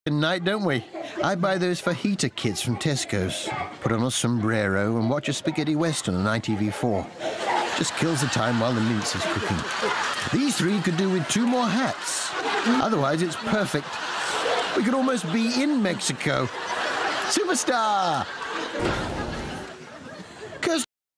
night, don't we? I buy those fajita kits from Tesco's, put on a sombrero and watch a spaghetti western on ITV4. Just kills the time while the mince is cooking. These three could do with 2 more hats. Otherwise, it's perfect. We could almost be in Mexico. Superstar!